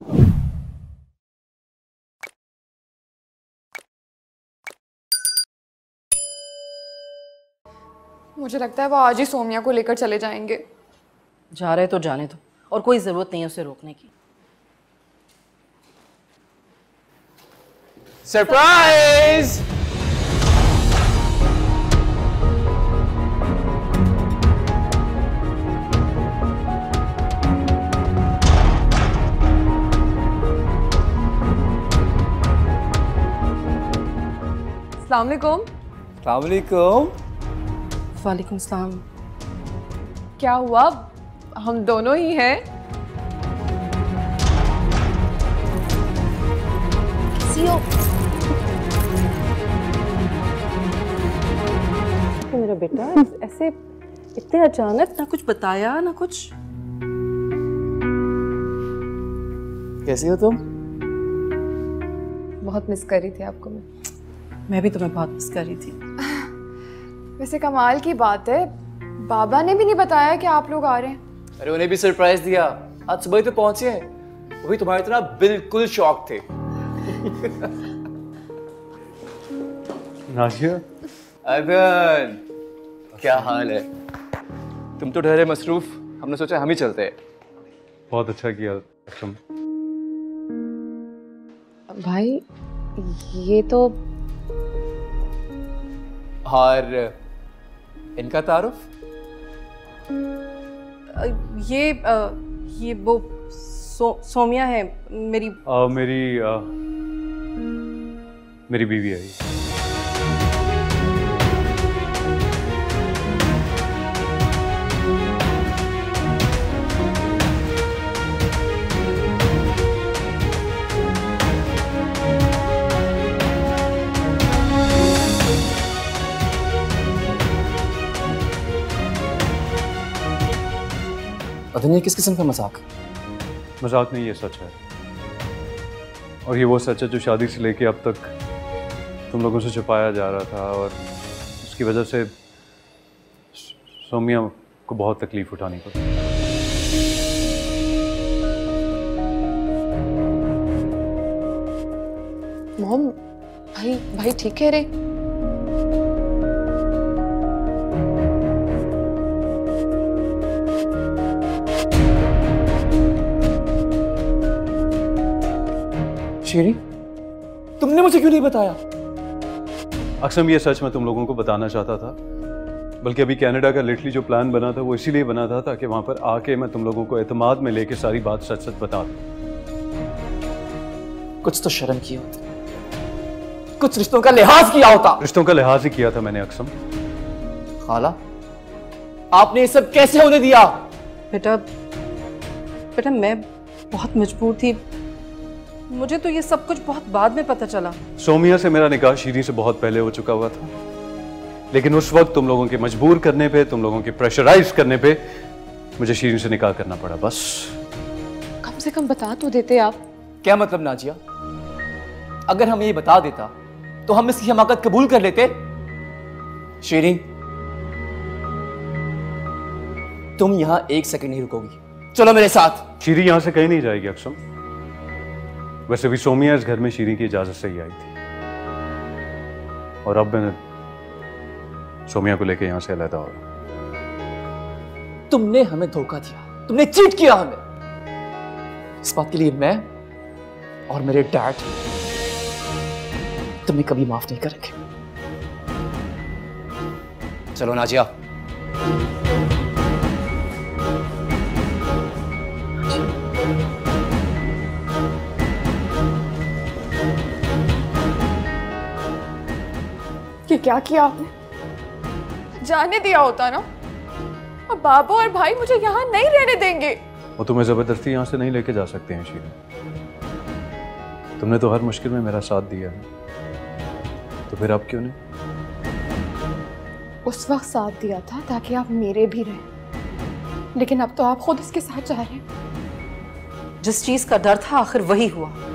मुझे लगता है वो आज ही सोमिया को लेकर चले जाएंगे। जा रहे तो जाने दो, और कोई जरूरत नहीं है उसे रोकने की। सरप्राइज! अस्सलाम वालेकुम। अस्सलाम वालेकुम। वालेकुम सलाम। क्या हुआ, हम दोनों ही हैं? तो मेरा बेटा ऐसे इतने अचानक, ना कुछ बताया ना कुछ। कैसी हो तुम? बहुत मिस कर रही थी आपको मैं भी तुम्हें बहुत मिस कर रही थी। वैसे कमाल की बात है, बाबा ने भी नहीं बताया कि आप लोग आ रहे हैं। अरे उन्हें भी सरप्राइज दिया, आज सुबह ही तो पहुंचे हैं। वो भी तुम्हारी तरह बिल्कुल शॉक थे। नाशिया, अदन, क्या हाल है? तुम तो ठहरे मसरूफ, हमने सोचा हम ही चलते हैं। बहुत अच्छा किया तुम। भाई ये तो, और इनका तारुफ? ये वो सोमिया है, मेरी बीवी आई। अदन, ये किस किस्म का मजाक? मजाक नहीं, ये सच है। और ये वो सच है जो शादी से लेके अब तक तुम लोगों से छुपाया जा रहा था, और उसकी वजह से सोमिया को बहुत तकलीफ उठानी पड़ी। मोम, भाई ठीक है रे? शेरी, तुमने मुझे क्यों नहीं बताया? अक्सम, ये सच मैं तुम लोगों को बताना चाहता था, बल्कि अभी कनाडा का लिटरली जो प्लान बना था वो इसीलिए बना था ताकि वहां पर आके मैं तुम लोगों को एतमाद में लेके सारी बात सच सच बता दूं। कुछ तो शर्म की होती, कुछ रिश्तों का लिहाज किया होता। रिश्तों का लिहाज ही किया था मैंने अक्सम। खाला, आपने ये सब कैसे होने दिया? बेटा मैं बहुत मजबूर थी, मुझे तो ये सब कुछ बहुत बाद में पता चला। सोमिया से मेरा निकाह शीरी से बहुत पहले हो चुका हुआ था, लेकिन उस वक्त तुम लोगों के मजबूर करने पे, तुम लोगों के प्रेशराइज करने पे मुझे शीरी से निकाह करना पड़ा। बस कम से कम बता तो देते आप। क्या मतलब नाजिया? अगर हम ये बता देता तो हम इसकी हमाकत कबूल कर लेते। शीरी, तुम यहां एक सेकंड नहीं रुकोगी, चलो मेरे साथ। शीरी यहां से कहीं नहीं जाएगी अक्सम। वैसे भी सोमिया इस घर में शीरी की इजाजत से ही आई थी, और अब मैंने सोमिया को लेके यहां से अलहदा हो रहा। तुमने हमें धोखा दिया, तुमने चीट किया हमें। इस बात के लिए मैं और मेरे डैड तुम्हें कभी माफ नहीं करेंगे। चलो नाजिया। ये क्या किया आपने? जाने दिया होता ना, अब बाबू और भाई मुझे यहाँ नहीं रहने देंगे। वो तुम्हें जबरदस्ती यहां से नहीं लेके जा सकते हैं शीरी। तुमने तो हर मुश्किल में मेरा साथ दिया है, तो फिर अब क्यों नहीं? उस वक्त साथ दिया था ताकि आप मेरे भी रहें, लेकिन अब तो आप खुद इसके साथ जा रहे हैं। जिस चीज का डर था आखिर वही हुआ।